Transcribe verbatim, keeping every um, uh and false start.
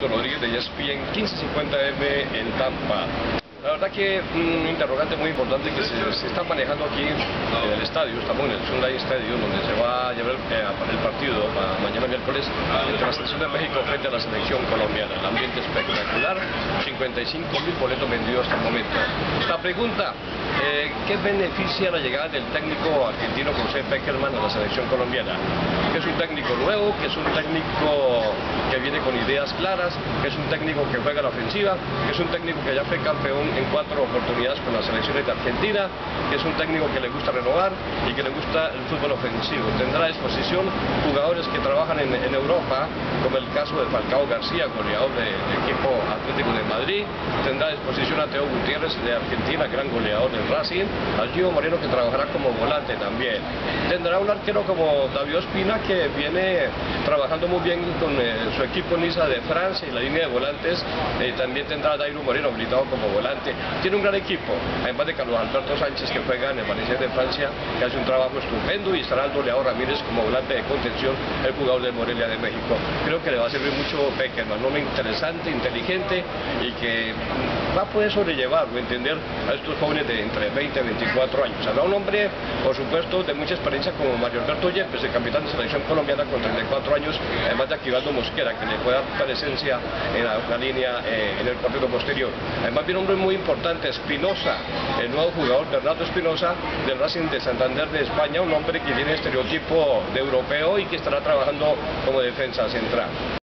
Rodríguez de E S P N quince cincuenta M en Tampa. La verdad que un interrogante muy importante que se, se está manejando aquí en el estadio. Estamos en el Hyundai Stadium, donde se va a llevar eh, el partido ma mañana miércoles entre la selección de México frente a la selección colombiana. El ambiente espectacular, cincuenta y cinco mil boletos vendidos hasta el momento. La pregunta, eh, ¿qué beneficia la llegada del técnico argentino José Pekerman a la selección colombiana? Que es un técnico nuevo, que es un técnico que viene con ideas claras, que es un técnico que juega a la ofensiva, que es un técnico que ya fue campeón en cuatro oportunidades con las selecciones de Argentina, que es un técnico que le gusta renovar y que le gusta el fútbol ofensivo. Tendrá a disposición jugadores que trabajan en, en Europa, como el caso de Falcao García, goleador del equipo Atlético de Madrid. Tendrá a disposición a Teo Gutiérrez de Argentina, gran goleador del Racing, a Gio Moreno, que trabajará como volante también. Tendrá un arquero como David Ospina, que viene trabajando muy bien con eh, su equipo Niza de Francia y la línea de volantes. Eh, también tendrá a Dairo Moreno habilitado como volante. Tiene un gran equipo, además de Carlos Alberto Sánchez, que juega en el Valencia de Francia, que hace un trabajo estupendo, y estará el goleador Ramírez como volante de contención, el jugador de Morelia de México. Creo que le va a servir mucho Pekerman, un hombre interesante, inteligente y que va a poder sobrellevar o entender a estos jóvenes de entre veinte y veinticuatro años. Habrá un hombre, por supuesto, de mucha experiencia como Mario Alberto Yepes, el capitán de selección colombiana con treinta y cuatro años, además de Aquivaldo Mosquera, que le puede dar presencia en la, la línea, eh, en el cuarteto posterior. Además viene un hombre muy importante, Espinosa, el nuevo jugador Bernardo Espinosa del Racing de Santander de España, un hombre que tiene estereotipo de europeo y que estará trabajando como defensa central.